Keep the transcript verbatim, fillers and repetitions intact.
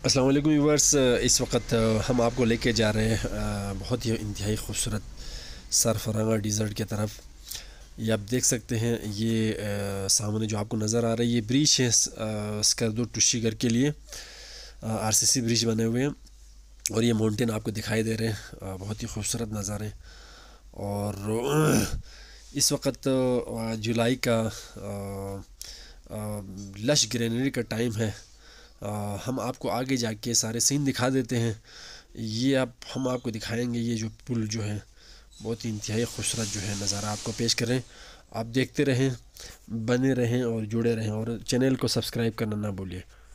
अस्सलाम वालेकुम व्यूअर्स। इस वक्त हम आपको लेके जा रहे हैं अ, बहुत ही इंतहाई खूबसूरत सरफरांगा डिज़र्ट की तरफ। ये आप देख सकते हैं, ये अ, सामने जो आपको नज़र आ रहा है ये ब्रिज है अ, स्कर्दो टुशीगर के लिए। आरसीसी ब्रिज बने हुए हैं और ये माउंटेन आपको दिखाई दे रहे हैं। अ, बहुत ही खूबसूरत नज़ारे। और अ, इस वक्त अ, जुलाई का अ, अ, लश ग्रीनरी का टाइम है। आ, हम आपको आगे जाके सारे सीन दिखा देते हैं। ये आप हम आपको दिखाएंगे, ये जो पुल जो है बहुत ही इंतहाई खूबसूरत जो है नज़ारा आपको पेश करें। आप देखते रहें, बने रहें और जुड़े रहें, और चैनल को सब्सक्राइब करना ना भूलिए।